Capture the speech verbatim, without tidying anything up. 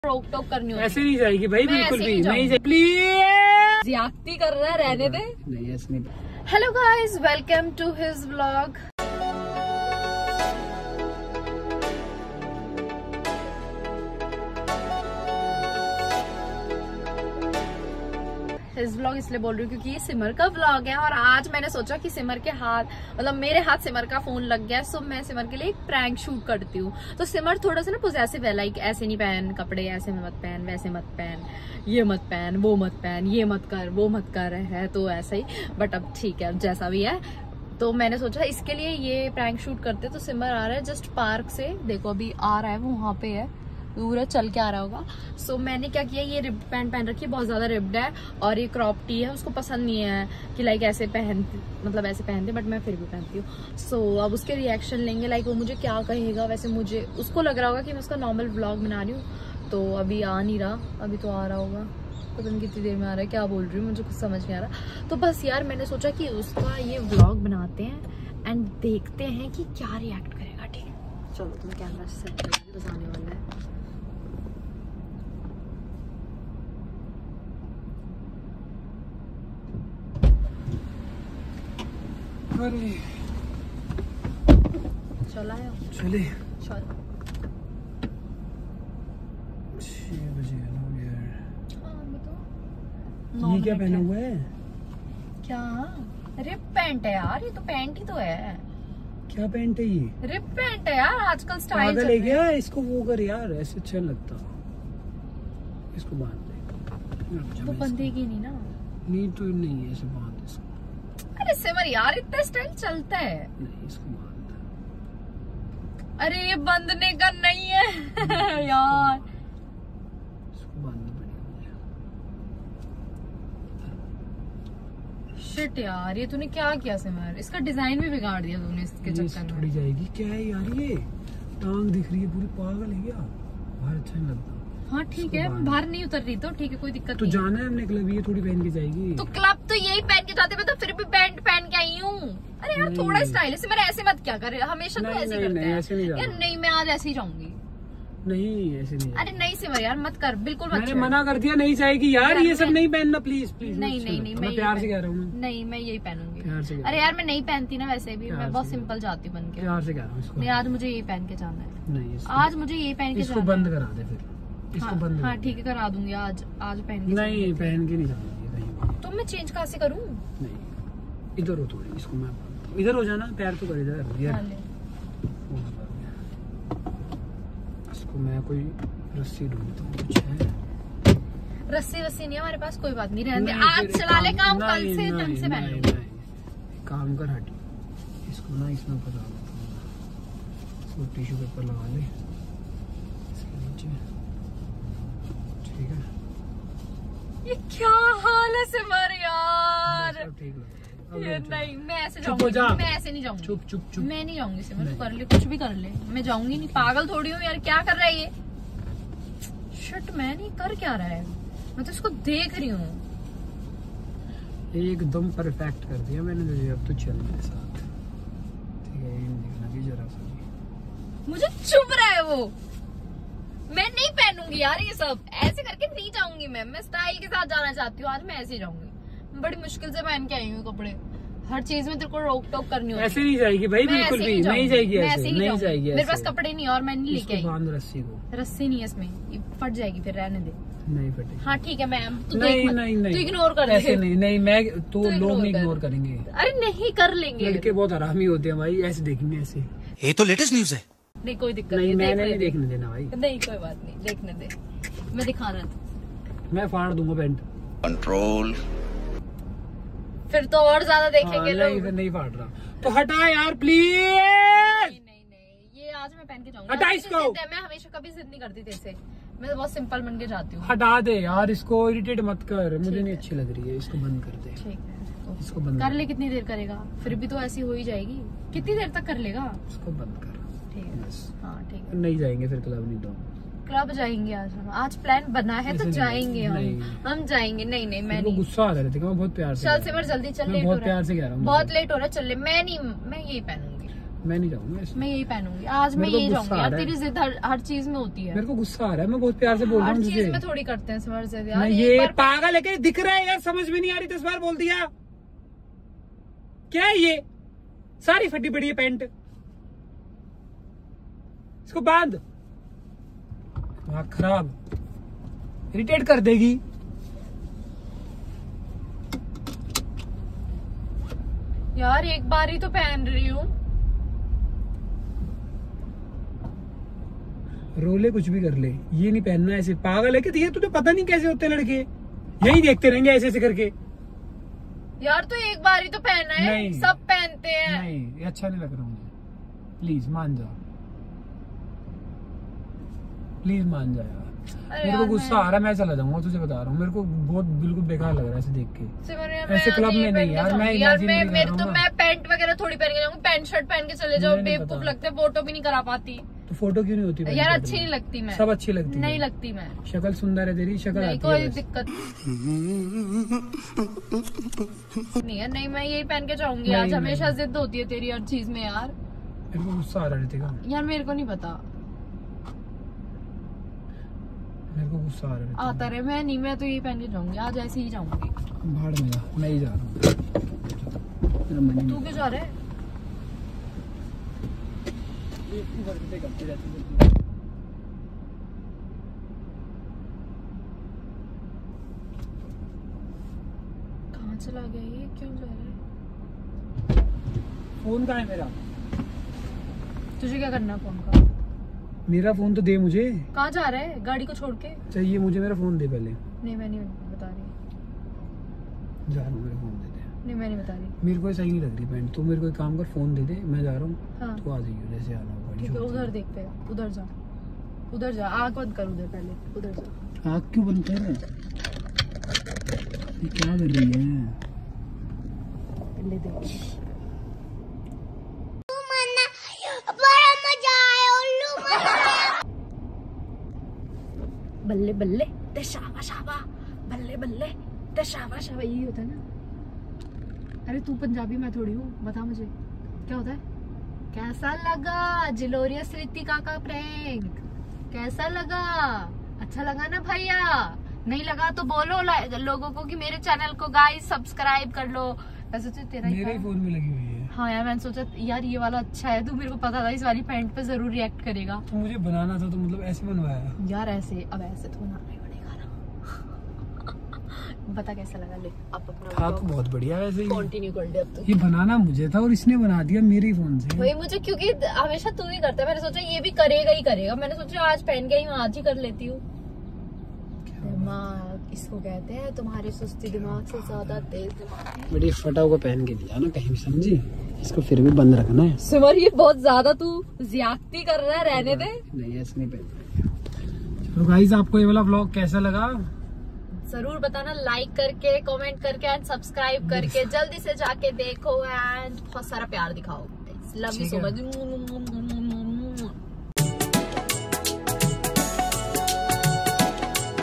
रोक टोक करनी होती। ऐसे नहीं जाएगी भाई, बिल्कुल भी नहीं, प्लीज ज्यादती कर रहा है, रहने दे। नहीं ऐसे नहीं। Hello guys, welcome to his vlog. इस व्लॉग इसलिए बोल रही हूँ क्योंकि ये सिमर का व्लॉग है और आज मैंने सोचा कि सिमर के हाथ मतलब मेरे हाथ सिमर का फोन लग गया, सो मैं सिमर के लिए एक प्रैंक शूट करती हूँ। तो सिमर थोड़ा सा ना पॉसेसिव है, लाइक ऐसे नहीं पहन कपड़े, ऐसे मत पहन, वैसे मत पहन, ये मत पहन, वो मत पहन, ये मत कर, वो मत कर है, तो ऐसा ही। बट अब ठीक है, अब जैसा भी है। तो मैंने सोचा इसके लिए ये प्रैंक शूट करते। तो सिमर आ रहा है जस्ट पार्क से, देखो अभी आ रहा है, वो वहाँ पे है, दूर है, चल के आ रहा होगा। सो so, मैंने क्या किया, ये रिब्ड पैंट पहन रखी है, बहुत ज्यादा रिब्ड है, और ये क्रॉप टी है, उसको पसंद नहीं है कि लाइक ऐसे पहन मतलब ऐसे पहनते, बट मैं फिर भी पहनती हूँ। सो so, अब उसके रिएक्शन लेंगे, लाइक वो मुझे क्या कहेगा। वैसे मुझे उसको लग रहा होगा कि मैं उसका नॉर्मल व्लॉग बना रही हूँ, तो अभी आ नहीं रहा, अभी तो आ रहा होगा, पता नहीं कितनी देर में आ रहा है, क्या बोल रही हूँ मुझे कुछ समझ नहीं आ रहा। तो बस यार मैंने सोचा कि उसका ये व्लॉग बनाते हैं एंड देखते हैं कि क्या रिएक्ट करेगा। ठीक है, चलो तुम कैमरा सेट करके बताने वाला है। अरे चला है, चले चल छह बजे यार। हाँ, तो ये क्या पहना हुआ है? क्या रिप पैंट है यार, ये तो पैंट ही तो है। क्या पैंट है ये? रिप पैंट है यार, आजकल स्टाइल पागल है क्या? इसको वो कर यार, ऐसे अच्छा लगता, इसको बांध दे। वो बंधेगी नहीं ना? नहीं तो नहीं है, ऐसे बांध इसको। अरे सिमर यार, इतना स्टाइल चलता है। नहीं इसको बांध। अरे ये बंधने का नहीं है यार, इसको बांधना पड़ेगा मुझे। शिट यार, ये तूने क्या किया सिमर, इसका डिजाइन भी बिगाड़ दिया तूने इसके चक्कर में। थोड़ी जाएगी क्या है यार, ये टांग दिख रही है पूरी, पागल है क्या? बाहर अच्छा नहीं लगता। हाँ ठीक है, बाहर नहीं उतर रही तो ठीक है, कोई दिक्कत तो नहीं। जाना है हमने क्लब, ये थोड़ी पहन के जाएगी। तो क्लब तो यही पहन के जाते, मैं तो फिर भी पैंट पहन के आई हूँ। अरे यार थोड़ा स्टाइल है, मेरा ऐसे मत क्या करे, हमेशा तो ऐसे ही करते हैं। ऐसे नहीं यार नहीं, मैं आज ऐसे ही जाऊंगी। नहीं ऐसे नहीं। अरे नहीं सिमर यार, मत कर, बिल्कुल मत। मैंने मना कर दिया, नहीं जाएगी यार, ये सब नहीं पहनना, प्लीज प्लीज। नहीं नहीं नहीं, मैं प्यार से कह रहा हूँ। नहीं मैं यही पहनूंगी प्यार से। अरे यार मैं नहीं पहनती ना वैसे भी, मैं बहुत सिंपल जाती हूँ बन के। प्यार से कह रहा हूँ। नहीं आज मुझे यही पहन के जाना है। नहीं आज मुझे यही पहन के जाना है। इसको बंद करा दे फिर, इसको बंद। हाँ ठीक है, करा दूंगी आज। आज पहन के नहीं, पहन के नहीं जाऊंगी। तो मैं चेंज कहाँ से करूँ? नहीं इधर हो थोड़ी, इसको मैं इधर हो जाना, पैर तो कर इधर यार। इसको मैं कोई रस्सी ढूंढता हूँ, कुछ है? रस्सी वस्सी नहीं हमारे पास, कोई बात नहीं, रहने दे। आज चला ले काम, कल से ढंग से पहन लूंगी। काम कर, हटी इसको ना, इसमें फंसा देता हूँ, इसको टिश्यू पेपर लगा ले इसके नीचे, ठीक है? ये क्या हाल है सिमर यार, ठीक लग ये नहीं, मैं ऐसे जाऊंगी, मैं ऐसे नहीं जाऊंगी। चुप चुप चुप, मैं नहीं जाऊंगी सिमर, तू कर ले कुछ भी कर ले, मैं जाऊंगी नहीं। पागल थोड़ी हूँ यार, क्या कर रहा है ये? शिट, मैं नहीं, कर क्या रहा है? मैं तो इसको देख रही हूँ। एकदम परफेक्ट कर दिया मैंने तुझे, अब तो चल मेरे साथ, ठीक है? देखना भी जरा सा, मुझे चुप रहा है वो। मैं नहीं पहनूंगी यार ये सब, ऐसे करके नहीं जाऊंगी मैं मैं स्टाइल के साथ जाना चाहती हूँ, आज मैं ऐसे ही जाऊंगी। बड़ी मुश्किल से पहन के आई हूँ कपड़े, हर चीज में तेरे को रोक टोक करनी होती है। ऐसे नहीं जाएगी भाई, बिल्कुल भी नहीं जाएगी, ऐसे नहीं जाएगी। मेरे पास कपड़े नहीं और मैं नहीं लेके आई। बांध रस्सी को। रस्सी नहीं है इसमें, फट जाएगी, फिर रहने दे। नहीं फटेगी। हाँ ठीक है, मैं तू नहीं देख, नहीं नहीं, तू इग्नोर कर दे। ऐसे नहीं नहीं, मैं तो लोग नहीं इग्नोर करेंगे। अरे नहीं कर लेंगे, लड़के बहुत हरामी होते हैं भाई, ऐसे देखेंगे ऐसे। ये तो लेटेस्ट न्यूज है। नहीं कोई दिक्कत नहीं, मैंने नहीं देखने देना भाई। नहीं कोई बात नहीं, देखने दे, मैं दिखाना था। मैं फाड़ दूंगा पैंट। कंट्रोल। फिर तो और ज्यादा देखेंगे लोग। नहीं नहीं फाड़ रहा, तो हटा यार प्लीज। नहीं नहीं नहीं, ये आज मैं पहन के जाऊंगी। हटा इसको। मैं हमेशा कभी जिद नहीं करती तेरे से, मैं तो बहुत सिंपल बन के जाती हूँ। हटा दे यार इसको, इरिटेट मत कर, मुझे नहीं अच्छी लग रही है, इसको बंद कर दे। ठीक है, इसको बंद कर ले। कितनी देर करेगा? फिर भी तो ऐसी हो ही जाएगी, कितनी देर तक कर लेगा? इसको बंद कर। ठीक है, हाँ ठीक है। नहीं जाएंगे फिर क्लब, नहीं तो क्लब जाएंगे आज हम। आज प्लान बना है तो जाएंगे हम हम जाएंगे। नहीं नहीं मैं नहीं, गुस्सा आ रहा है, बहुत प्यार से। चल सिमर जल्दी चल, लेट हो बहुत रहा प्यार से कह रहा हूँ, बहुत लेट हो रहा है, चल ले। मैं नहीं, मैं यही पहनूंगी। मैं नहीं जाऊंगा इसमें। मैं यही पहनूंगी आज, मैं मेरे को यही गुस्सा जाऊंगी आ यार। रहा है। तेरी जिद हर, हर चीज में होती है। मेरे को गुस्सा आ रहा है, मैं बहुत प्यार से बोल रहा हर हूँ चीज तुझे। में थोड़ी करते हैं सिमर जिद यार। मैं एक ये बार- पागल है क्या, दिख रहा है यार, समझ में नहीं आ रही, दस बार बोल दिया। क्या है ये, सारी फटी पड़ी है पैंट, इसको बांध। दिमाग खराब, इरिटेट कर देगी। यार एक बार ही तो पहन रही हूँ। रोले कुछ भी कर ले, ये नहीं पहनना ऐसे। पागल है कि तुझे पता नहीं कैसे होते हैं लड़के, यही देखते रहेंगे ऐसे ऐसे करके। यार तो एक बार ही तो पहना है, नहीं। सब पहनते हैं। नहीं, ये अच्छा नहीं लग रहा मुझे, प्लीज मान जा, प्लीज मान जा यार। अरे मेरे को यार गुस्सा मैं- आ रहा है, मैं चला जाऊंगा, तुझे बता रहा हूँ। मेरे को बहुत बिल्कुल बेकार लग रहा है ऐसे देख के। सिमर यार, ऐसे मैं क्लब आज ये में पहन नहीं के यार, मैं जाऊंगी। यार imagine मैं नहीं मेरे कर तो रहा हूँ मैं पैंट वगैरह थोड़ी पहन के जाऊंगी, पैंट शर्ट पहन के चले जाओ, मुझे नहीं बेवकूफ पता। लगते, फोटो भी नहीं करा पाती। तो फोटो क्यों नहीं होती पैंट यार शर्ट अच्छी में? नहीं लगती मैं। सब अच्छी लगती है। नहीं लगती मैं। शक्ल सुंदर है तेरी, शक्ल नहीं आती कोई है बस। दिक्कत नहीं है। नहीं मैं यही पहन के जाऊंगी नहीं, आज। नहीं। हमेशा जिद होती है तेरी हर चीज में यार। मेरे को गुस्सा आ रहा है रितिका, यार मेरे को नहीं पता, मेरे को गुस्सा आ रहा है। आता रहे। मैं नहीं, मैं तो यही पहन के जाऊंगी आज, ऐसे ही जाऊंगी। भाड़ में जा, मैं ही जा रहा हूँ। मेरा मन ही तू क्यों जा रहा है? कहाँ चला गया ये, क्यों जा रहा है? फोन कहाँ है मेरा? तुझे क्या करना है फोन का? मेरा फोन तो दे मुझे। कहाँ जा रहा है गाड़ी को छोड़ के? चाहिए मुझे, मेरा फोन दे पहले। नहीं मैं नहीं बता रही। जा रहा हूँ, मेरा फोन दे दे। नहीं मैं नहीं बता रही। मेरे को सही नहीं लग रही पैंट, तो मेरे को एक काम कर, फोन दे दे, मैं जा रहा हूँ। हाँ तू आ जाइए जैसे आना होगा। ठीक है, उधर देखते हैं, उधर जा, उधर जा, आँख बंद कर उधर पहले, उधर जा। आँख क्यों बंद कर रहे हैं? ये क्या कर रही है? पहले देख। बल्ले बल्ले ते शाबा शाबा, बल्ले बल्ले ते शाबा शाबा, यही होता है ना। अरे तू पंजाबी, मैं थोड़ी हूँ, बता मुझे क्या होता है। कैसा लगा जिलोरियस रितिका का प्रैंक? कैसा लगा? अच्छा लगा ना भैया? नहीं लगा तो बोलो लोगों को कि मेरे चैनल को गाइस सब्सक्राइब कर लो। वैसे तो तेरा ही मेरे ही था। फोन में लगी हुई है। हाँ यार मैंने सोचा यार ये वाला अच्छा है, तू मेरे को पता था इस वाली पैंट पे जरूर रिएक्ट करेगा। तो मुझे बनाना था, तो मतलब ऐसे बनवाया। यार ऐसे, अब ऐसे तो बनाना ही पड़ेगा ना। बता कैसा लगा, ले अब अपना था तो बहुत बढ़िया वैसे ही। कंटिन्यू कर दे अब तो। ये बनाना मुझे था और इसने बना दिया मेरे ही फोन से। वही मुझे, क्योंकि हमेशा तू ही करता है, मैंने सोचा ये भी करेगा ही करेगा। मैंने सोचा आज पहन के ही हूँ, आज ही कर लेती हूँ। दिमाग इसको कहते हैं, तुम्हारे सुस्ती दिमाग से ज्यादा तेज दिमाग। बड़ी फटा हुआ पहन के दिया ना कहीं भी, समझी? इसको फिर भी बंद रखना है। सिमर ये बहुत ज्यादा तू ज्यादती कर रहा है, रहने दे। नहीं ऐसे नहीं पहनना। तो गाइस आपको ये वाला व्लॉग कैसा लगा जरूर बताना, लाइक करके, कमेंट करके एंड सब्सक्राइब करके जल्दी से जाके देखो एंड बहुत सारा प्यार दिखाओ। लव यू ठीक सो है। मच।